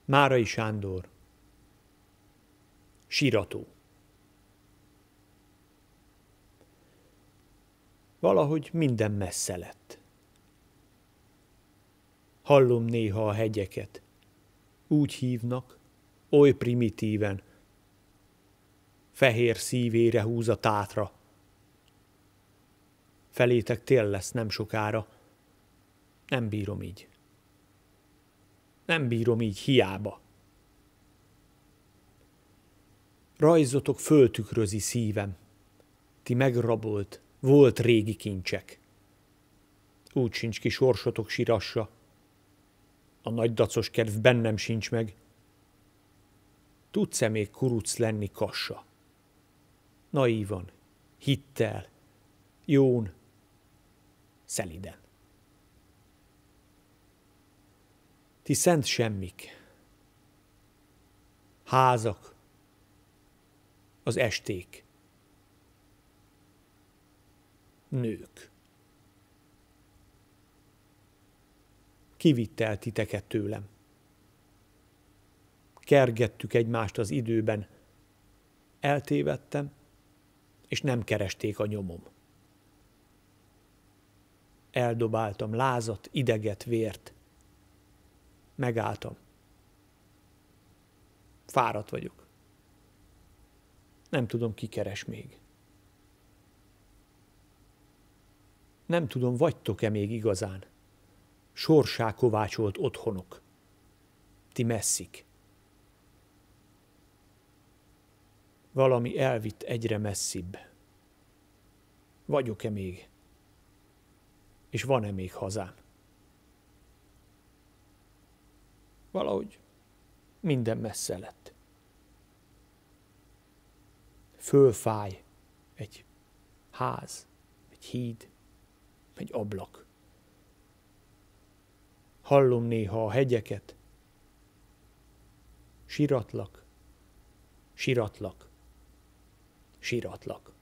Márai Sándor. Sirató. Valahogy minden messze lett. Hallom néha a hegyeket. Úgy hívnak, oly primitíven. Fehér szívére húz a Tátra. Felétek tél lesz nem sokára. Nem bírom így. Nem bírom így hiába. Rajzotok föltükrözi szívem. Ti megrabolt, volt régi kincsek. Úgy sincs ki sorsotok sirassa. A nagy dacos kedv bennem sincs meg. Tudsz-e még kuruc lenni kassa? Naívan, hittel, jón, szeliden. Ti szent semmik, házak, az esték, nők. Kivitt el titeket tőlem. Kergettük egymást az időben. Eltévedtem, és nem keresték a nyomom. Eldobáltam lázat, ideget, vért. Megálltam. Fáradt vagyok. Nem tudom, ki keres még. Nem tudom, vagytok-e még igazán. Sorsá kovácsolt otthonok. Ti messzik. Valami elvitt egyre messzibb. Vagyok-e még? És van-e még hazám? Valahogy minden messze lett. Fölfáj egy ház, egy híd, egy ablak. Hallom néha a hegyeket. Siratlak, siratlak, siratlak.